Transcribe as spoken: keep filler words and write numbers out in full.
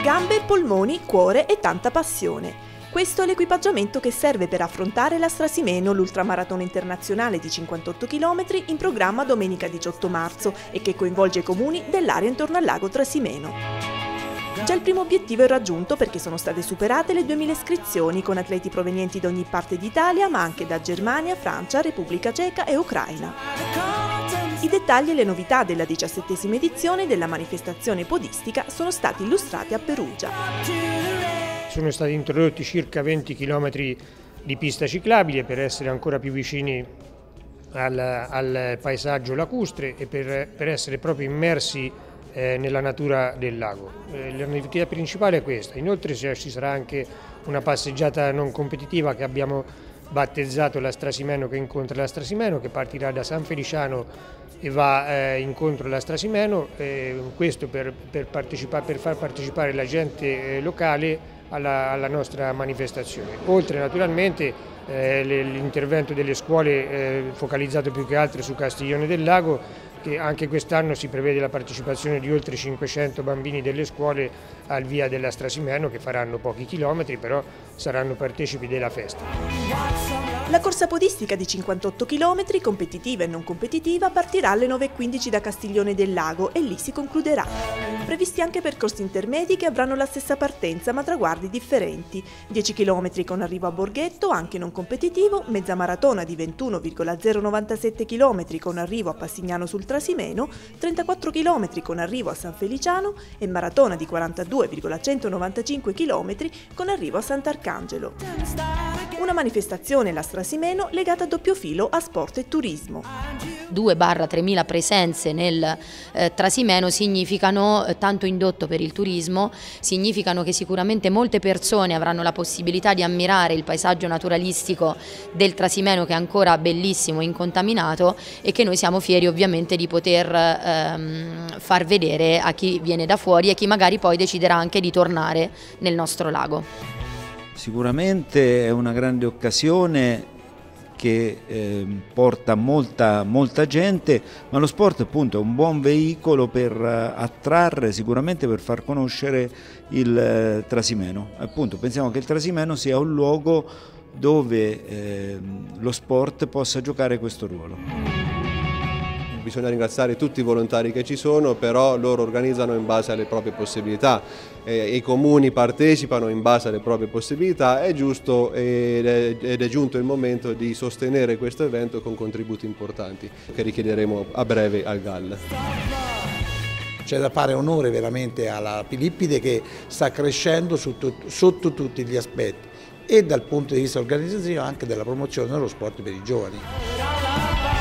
Gambe, polmoni, cuore e tanta passione. Questo è l'equipaggiamento che serve per affrontare l'Astrasimeno, l'ultramaratona internazionale di cinquantotto chilometri in programma domenica diciotto marzo e che coinvolge i comuni dell'area intorno al lago Trasimeno. Già il primo obiettivo è raggiunto perché sono state superate le duemila iscrizioni con atleti provenienti da ogni parte d'Italia, ma anche da Germania, Francia, Repubblica Ceca e Ucraina. I dettagli e le novità della diciassettesima edizione della manifestazione podistica sono stati illustrati a Perugia. Sono stati introdotti circa venti chilometri di pista ciclabile per essere ancora più vicini al, al paesaggio lacustre e per, per essere proprio immersi eh, nella natura del lago. Eh, la novità principale è questa. Inoltre ci sarà anche una passeggiata non competitiva che abbiamo battezzato l'Astrasimeno che incontra l'Astrasimeno, che partirà da San Feliciano e va eh, incontro all'Astrasimeno, eh, questo per, per, per far partecipare la gente eh, locale alla, alla nostra manifestazione. Oltre naturalmente eh, l'intervento delle scuole eh, focalizzato più che altro su Castiglione del Lago, che anche quest'anno si prevede la partecipazione di oltre cinquecento bambini delle scuole al via dell'Astrasimeno, che faranno pochi chilometri, però saranno partecipi della festa. La corsa podistica di cinquantotto chilometri, competitiva e non competitiva, partirà alle nove e quindici da Castiglione del Lago e lì si concluderà. Previsti anche percorsi intermedi che avranno la stessa partenza ma traguardi differenti. dieci chilometri con arrivo a Borghetto, anche non competitivo, mezza maratona di ventuno virgola zero novantasette chilometri con arrivo a Passignano sul Trasimeno, trentaquattro chilometri con arrivo a San Feliciano e maratona di quarantadue virgola centonovantacinque chilometri con arrivo a Sant'Arcangelo. Una manifestazione, l'Astrasimeno, legata a doppio filo a sport e turismo. due tremila presenze nel eh, Trasimeno significano eh, tanto indotto per il turismo, significano che sicuramente molte persone avranno la possibilità di ammirare il paesaggio naturalistico del Trasimeno, che è ancora bellissimo e incontaminato, e che noi siamo fieri ovviamente di poter ehm, far vedere a chi viene da fuori e chi magari poi deciderà anche di tornare nel nostro lago. Sicuramente è una grande occasione che eh, porta molta, molta gente, ma lo sport appunto è un buon veicolo per uh, attrarre, sicuramente per far conoscere il uh, Trasimeno. Appunto, pensiamo che il Trasimeno sia un luogo dove eh, lo sport possa giocare questo ruolo. Bisogna ringraziare tutti i volontari che ci sono, però loro organizzano in base alle proprie possibilità, e i comuni partecipano in base alle proprie possibilità. È giusto ed è, ed è giunto il momento di sostenere questo evento con contributi importanti che richiederemo a breve al G A L. C'è da fare onore veramente alla Filippide, che sta crescendo sotto, sotto tutti gli aspetti, e dal punto di vista organizzativo anche della promozione dello sport per i giovani.